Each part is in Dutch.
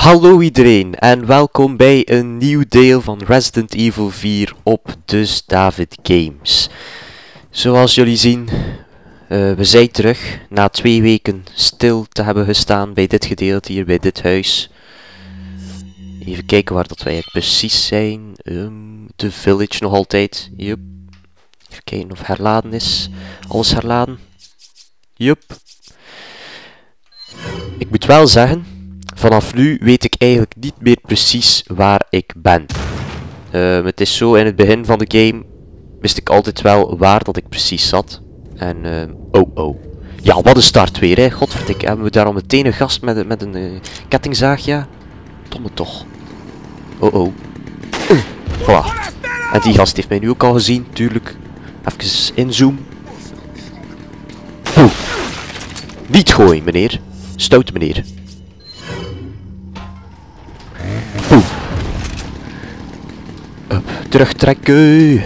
Hallo iedereen en welkom bij een nieuw deel van Resident Evil 4 op Dus David Games. Zoals jullie zien, we zijn terug na 2 weken stil te hebben gestaan bij dit gedeelte hier, bij dit huis. Even kijken waar dat wij precies zijn. De village nog altijd. Yup. Even kijken of herladen is. Alles herladen. Yup. Ik moet wel zeggen, vanaf nu weet ik eigenlijk niet meer precies waar ik ben. Het is zo, in het begin van de game wist ik altijd wel waar dat ik precies zat. En, ja, wat een start weer, hè. Godverdikke, hebben we daar al meteen een gast met een kettingzaag, ja? Domme toch. Voilà. En die gast heeft mij nu ook al gezien, tuurlijk. Even inzoomen. Oeh. Niet gooien, meneer. Stout, meneer. Oeh. Terugtrekken.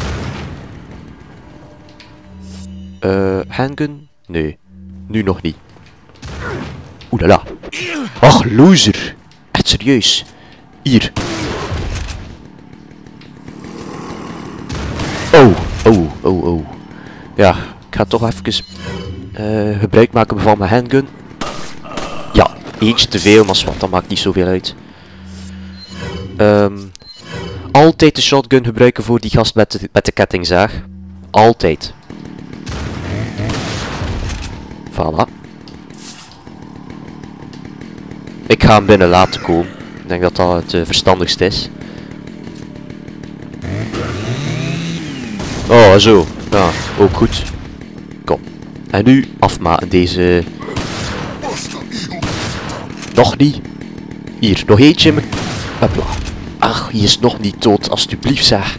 Handgun? Nee. Nu nog niet. Oelala. Ach, loser. Echt serieus. Hier. Oh. Ja, ik ga toch even gebruik maken van mijn handgun. Ja, eentje te veel, maar wat, dat maakt niet zoveel uit. Altijd de shotgun gebruiken voor die gast met de kettingzaag. Altijd. Voilà. Ik ga hem binnen laten komen. Ik denk dat dat het verstandigst is. Oh, zo. Ja, ook goed. Kom. En nu afmaken deze... Nog niet. Hier, nog eentje. Hopla. Ach, hij is nog niet dood, alsjeblieft zeg.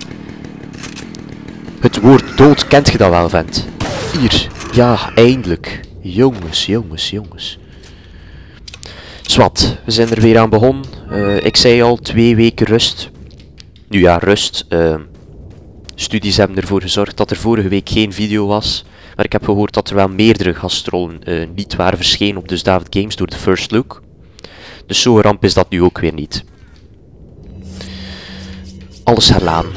Het woord dood kent je dat wel, vent. Hier. Ja, eindelijk. Jongens. Zwat, we zijn er weer aan begonnen. Ik zei al, 2 weken rust. Nu ja, rust. Studies hebben ervoor gezorgd dat er vorige week geen video was. Maar ik heb gehoord dat er wel meerdere gastrollen niet waren verschenen op Dus David Games door de first look. Dus zo'n ramp is dat nu ook weer niet. Alles herladen.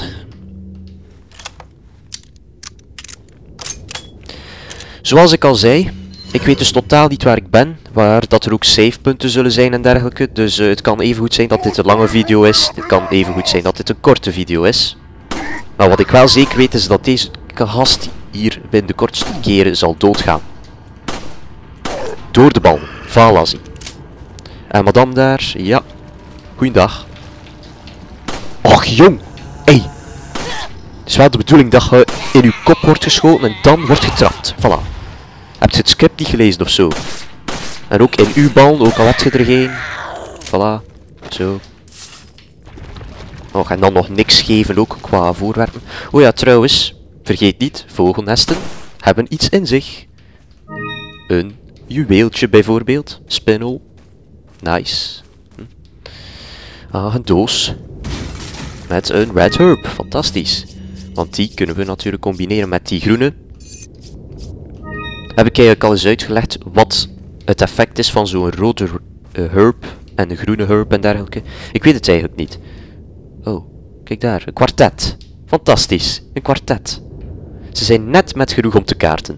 Zoals ik al zei, ik weet dus totaal niet waar ik ben, waar dat er ook savepunten zullen zijn en dergelijke. Dus het kan even goed zijn dat dit een lange video is, het kan even goed zijn dat dit een korte video is. Maar wat ik wel zeker weet is dat deze gast hier binnen de kortste keren zal doodgaan. Door de bal, Valazi. En madame daar, ja. Goeiedag. Och jong, hey. Het is wel de bedoeling dat je in je kop wordt geschoten en dan wordt getrapt. Voilà. Heb je het script niet gelezen of zo? En ook in uw bal, ook al heb je er geen. Voilà. Zo. Oh, en dan nog niks geven ook qua voorwerpen. Oh ja, trouwens. Vergeet niet, vogelnesten hebben iets in zich. Een juweeltje bijvoorbeeld. Spinel. Nice. Ah, een doos. Met een red herb. Fantastisch. Want die kunnen we natuurlijk combineren met die groene. Heb ik eigenlijk al eens uitgelegd wat het effect is van zo'n rode herb en een groene herb en dergelijke? Ik weet het eigenlijk niet. Oh, kijk daar. Een kwartet. Fantastisch. Een kwartet. Ze zijn net met genoeg om te kaarten.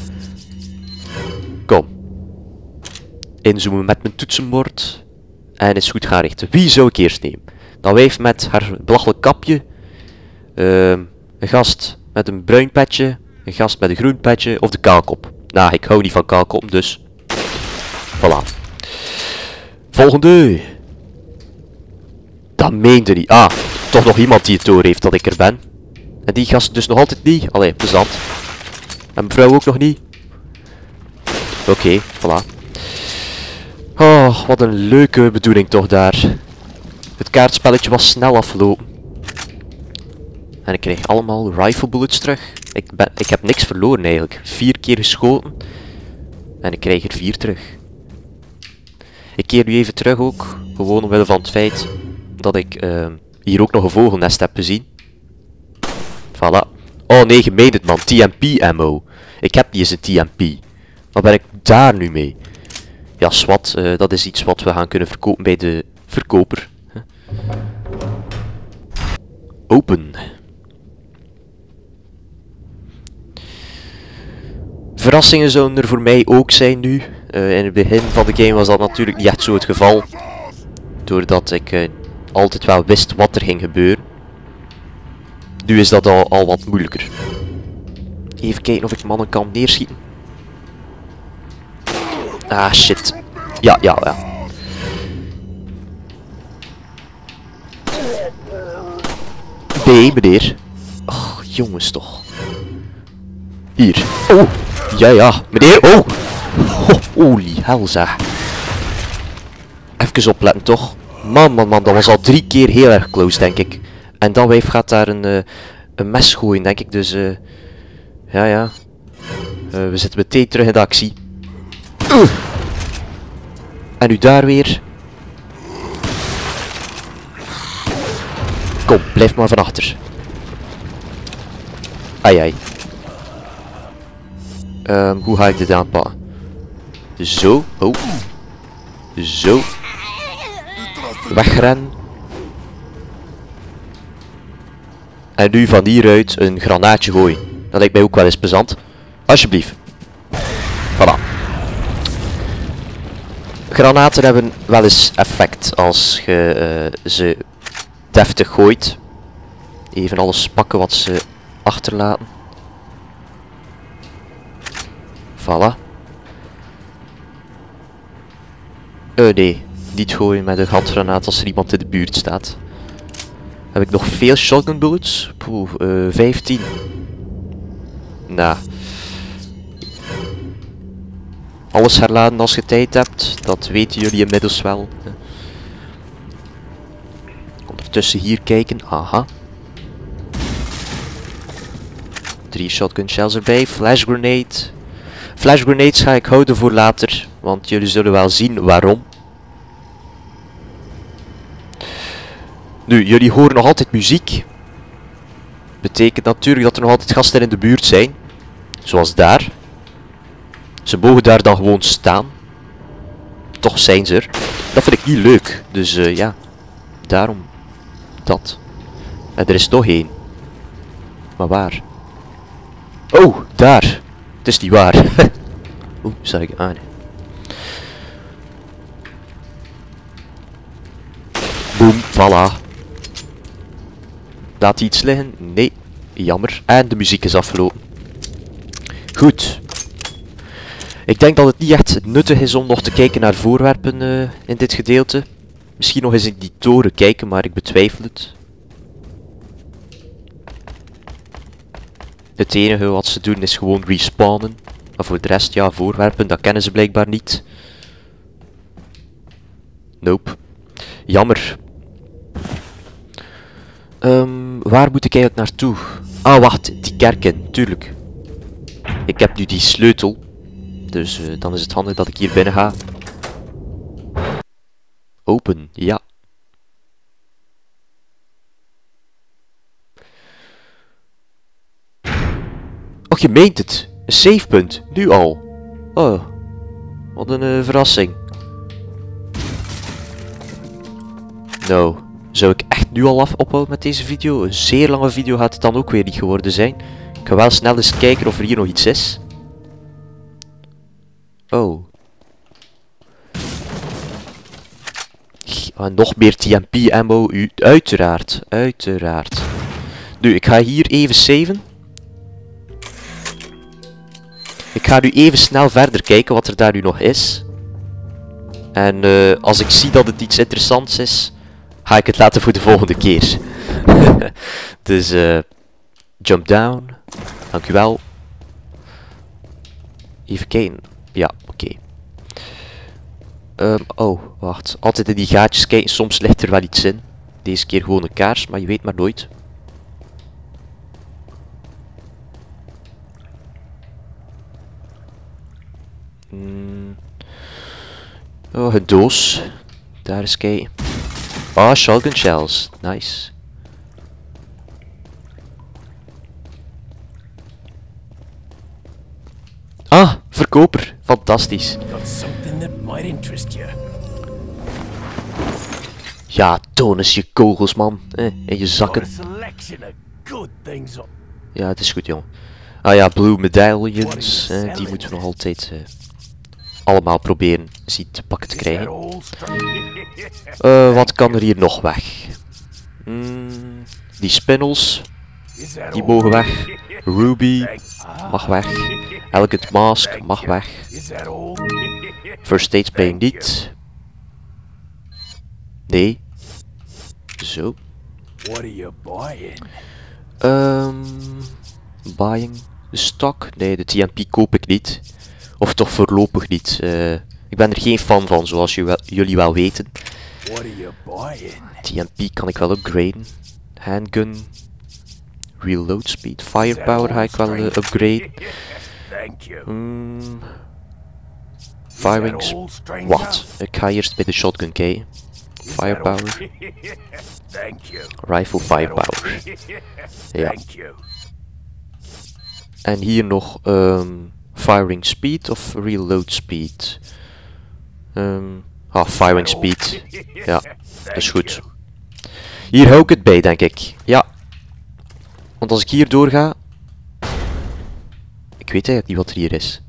Kom. Inzoomen met mijn toetsenbord. En is goed gaan richten. Wie zou ik eerst nemen? Dat wijf met haar belachelijk kapje. Een gast met een bruin petje. Een gast met een groen petje. Of de kaalkop. Nou, ik hou niet van kaalkop, dus... Voilà. Volgende. Dat meende niet. Ah, toch nog iemand die het door heeft dat ik er ben. En die gast dus nog altijd niet. Allee, plezant. En mevrouw ook nog niet. Oké, voilà. Oh, wat een leuke bedoeling toch daar. Het kaartspelletje was snel afgelopen. En ik kreeg allemaal rifle bullets terug. Ik heb niks verloren eigenlijk. 4 keer geschoten. En ik krijg er 4 terug. Ik keer nu even terug ook. Gewoon omwille van het feit dat ik hier ook nog een vogelnest heb gezien. Voilà. Oh nee, je meent het man. TMP ammo. Ik heb niet eens een TMP. Wat ben ik daar nu mee? Ja, SWAT, dat is iets wat we gaan kunnen verkopen bij de verkoper. Open. Verrassingen zouden er voor mij ook zijn nu. In het begin van de game was dat natuurlijk niet echt zo het geval. Doordat ik altijd wel wist wat er ging gebeuren. Nu is dat al wat moeilijker. Even kijken of ik mannen kan neerschieten. Ah, shit. Ja. B, meneer. Oh, jongens toch. Hier. Oh. Ja, meneer. Oh. Holy hell, zeg. Even opletten, toch. Man, dat was al 3 keer heel erg close, denk ik. En dat wijf gaat daar een mes gooien, denk ik. Dus, ja. We zitten meteen terug in de actie. En nu daar weer. Kom, blijf maar van achter. Ai. Hoe ga ik dit aanpakken? Zo. Oh. Zo. Wegrennen. En nu van hieruit een granaatje gooien. Dat lijkt mij ook wel eens plezant. Alsjeblieft. Voilà. Granaten hebben wel eens effect als je ze deftig gooit. Even alles pakken wat ze achterlaten. Voilà. Nee, niet gooien met een handgranaat als er iemand in de buurt staat. Heb ik nog veel shotgun bullets? 15. Nou. Alles herladen als je tijd hebt, dat weten jullie inmiddels wel. Ondertussen hier kijken, aha. 3 shotgun shells erbij, flash grenade. Flash grenades ga ik houden voor later, want jullie zullen wel zien waarom. Nu, jullie horen nog altijd muziek. Betekent natuurlijk dat er nog altijd gasten in de buurt zijn. Zoals daar. Ze mogen daar dan gewoon staan. Toch zijn ze er. Dat vind ik niet leuk. Dus ja. Daarom. Dat. En er is nog één. Maar waar? Oh, daar. Het is niet waar. Oeh, zag ik aan. Boom, voilà. Laat hij iets liggen? Nee. Jammer. En de muziek is afgelopen. Goed. Ik denk dat het niet echt nuttig is om nog te kijken naar voorwerpen in dit gedeelte. Misschien nog eens in die toren kijken, maar ik betwijfel het. Het enige wat ze doen is gewoon respawnen. Maar voor de rest, ja, voorwerpen, dat kennen ze blijkbaar niet. Nope. Jammer. Waar moet ik eigenlijk naartoe? Ah, wacht, die kerk in, tuurlijk. Ik heb nu die sleutel. Dus dan is het handig dat ik hier binnen ga. Open, ja. Och, je meent het. Een savepunt, nu al. Oh, wat een verrassing. Nou, zou ik echt nu al ophouden met deze video? Een zeer lange video gaat het dan ook weer niet geworden zijn. Ik ga wel snel eens kijken of er hier nog iets is. Oh. Nog meer TMP ammo, uiteraard. Uiteraard. Nu, ik ga hier even saven. Ik ga nu even snel verder kijken wat er daar nu nog is. En als ik zie dat het iets interessants is, ga ik het laten voor de volgende keer. Dus, jump down. Dankjewel. Even kijken. Ja, oké. Oh, wacht. Altijd in die gaatjes kijken. Soms ligt er wel iets in. Deze keer gewoon een kaars, maar je weet maar nooit. Oh, een doos. Daar eens kijken. Ah, shotgun shells. Nice. Ah, verkoper. Fantastisch. might interest you. Ja, toon eens je kogels, man. In je Got a zakken. selection of good things on. Ja, het is goed, jongen. Ah ja, blue medaillons. Die moeten we nog altijd allemaal proberen zien te pakken te Is that krijgen. old str- Wat kan er hier nog weg? Die spinels, Is that die old- mogen weg. Ruby Ah, mag weg. Elegant Mask mag weg. Is that old? First Aid Spray niet. Nee. Zo. What are you buying? Buying. De stok? Nee, de TMP koop ik niet. Of toch voorlopig niet. Ik ben er geen fan van, zoals jullie wel weten. What are you buying? TMP kan ik wel upgraden. Handgun. Reload speed. Firepower ga ik wel upgraden. Thank you. Firing Is that speed. old, stranger? Wat? Ik ga eerst bij de shotgun kijken. Is that Firepower. old? Thank you. Rifle Is that firepower. old? Ja. Thank you. En hier nog firing speed of reload speed. Firing speed. Ja, dat is goed. Hier hou ik het bij, denk ik. Ja. Want als ik hier doorga... Ik weet eigenlijk niet wat er hier is.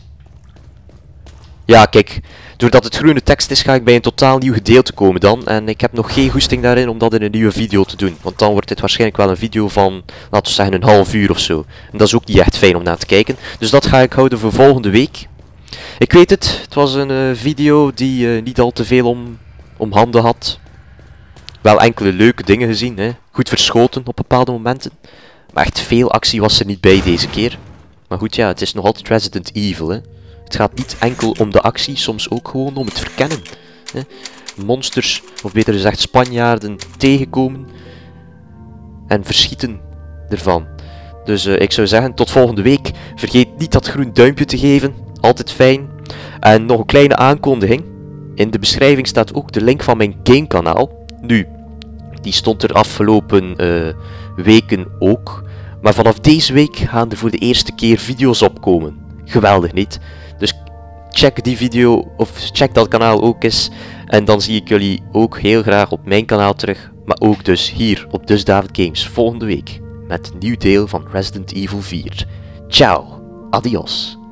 Ja, kijk. Doordat het groene tekst is, ga ik bij een totaal nieuw gedeelte komen dan. En ik heb nog geen goesting daarin om dat in een nieuwe video te doen. Want dan wordt dit waarschijnlijk wel een video van, laten we zeggen, een half uur of zo. En dat is ook niet echt fijn om naar te kijken. Dus dat ga ik houden voor volgende week. Ik weet het, het was een video die niet al te veel om handen had. Wel enkele leuke dingen gezien, hè. Goed verschoten op bepaalde momenten. Maar echt veel actie was er niet bij deze keer. Maar goed, ja, het is nog altijd Resident Evil, hè. Het gaat niet enkel om de actie, soms ook gewoon om het verkennen. Hè. Monsters, of beter gezegd Spanjaarden, tegenkomen en verschieten ervan. Dus ik zou zeggen, tot volgende week. Vergeet niet dat groen duimpje te geven, altijd fijn. En nog een kleine aankondiging. In de beschrijving staat ook de link van mijn gamekanaal. Nu, die stond er afgelopen weken ook. Maar vanaf deze week gaan er voor de eerste keer video's opkomen. Geweldig niet? Dus check die video, of check dat kanaal ook eens. En dan zie ik jullie ook heel graag op mijn kanaal terug. Maar ook dus hier op Dus David Games volgende week. Met een nieuw deel van Resident Evil 4. Ciao, adios.